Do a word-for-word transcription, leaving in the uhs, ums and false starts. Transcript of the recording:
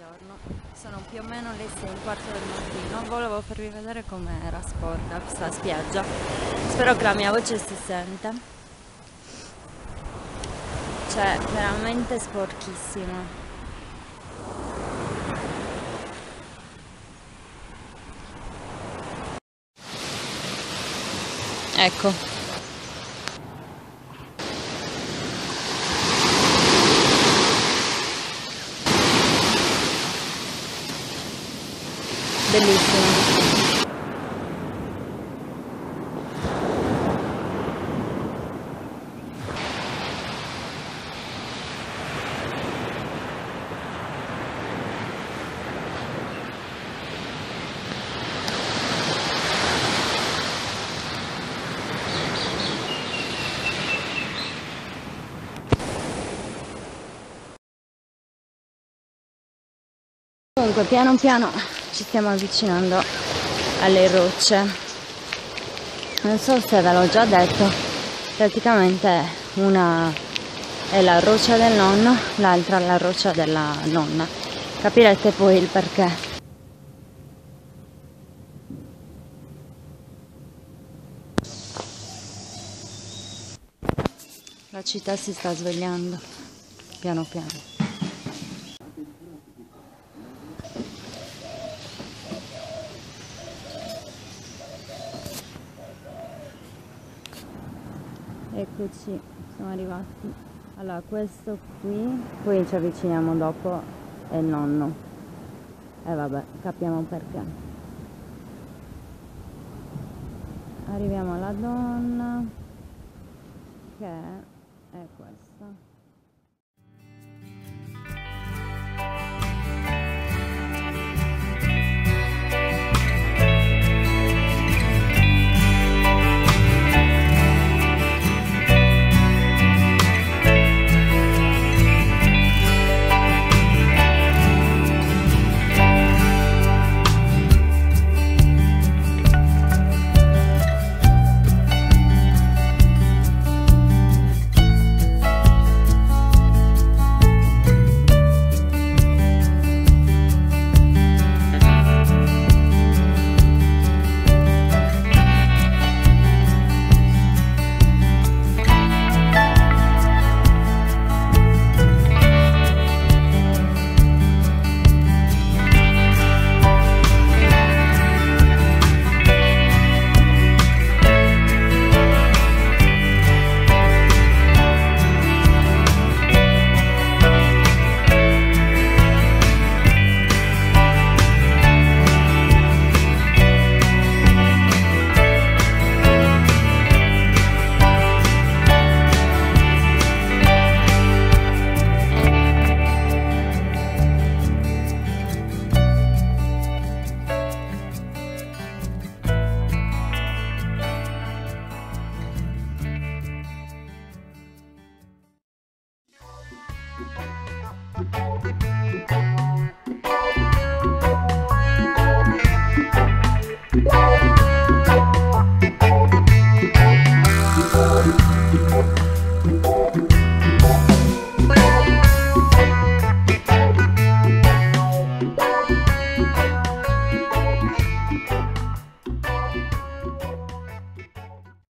Buongiorno, sono più o meno le sei e un quarto del mattino. Volevo farvi vedere com'era sporca questa spiaggia. Spero che la mia voce si senta. Cioè, veramente sporchissima. Ecco. Bellissimo. Comunque piano piano ci stiamo avvicinando alle rocce. Non so se ve l'ho già detto, praticamente una è la roccia del nonno, l'altra la roccia della nonna. Capirete poi il perché. La città si sta svegliando piano piano. Eccoci, siamo arrivati. Allora, questo qui, poi ci avviciniamo dopo, è il nonno. E vabbè, capiamo perché. Arriviamo alla donna, che è questa.